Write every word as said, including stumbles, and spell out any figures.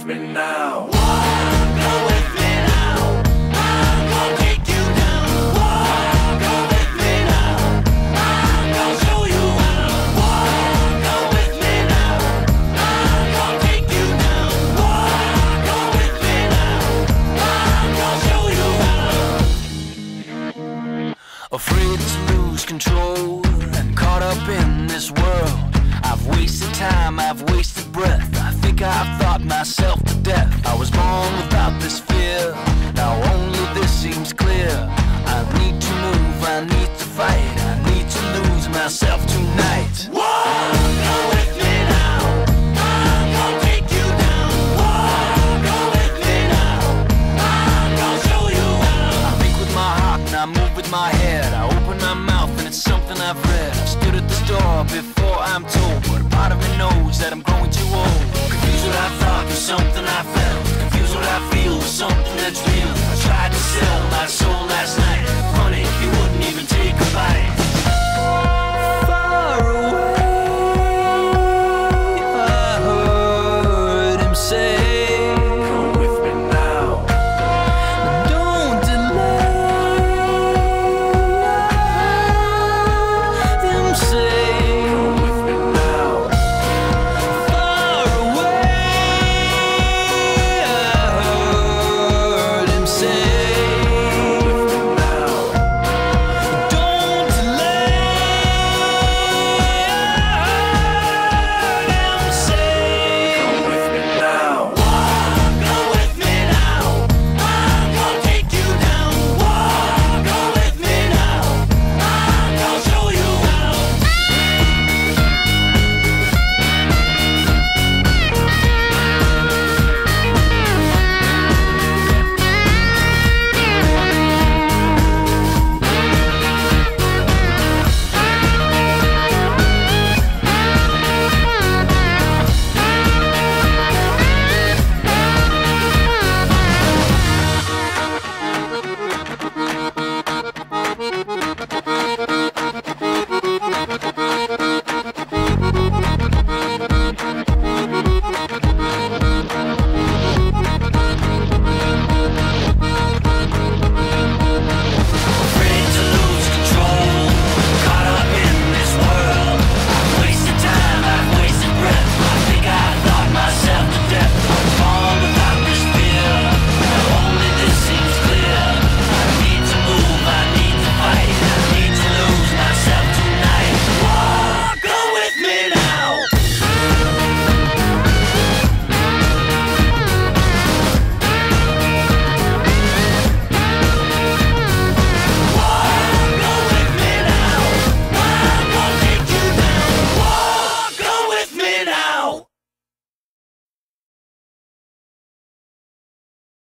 with me now. Walk, go with me now. I'm gonna take you down. Walk, go with me now. I'm gonna show you how. Walk, go with me now. I'm gonna take you down. Walk, go with me now. I'm gonna show you how. Afraid to lose control and caught up in this world. I've wasted time, I've wasted breath. I think I've thought myself to death. I was born without this fear. Now only this seems clear. I need to move, I need to fight. I need to lose myself tonight. Walk, go with me now. I'm gonna take you down. Walk, go with me now. I'm gonna show you how. I think with my heart and I move with my head. I open my mouth and it's something I've read. I stood at the store before I'm told, but a part of me knows that I'm growing too old. Confused what I thought was something I felt. Confused what I feel was something that's real. I tried to sell my soul last night.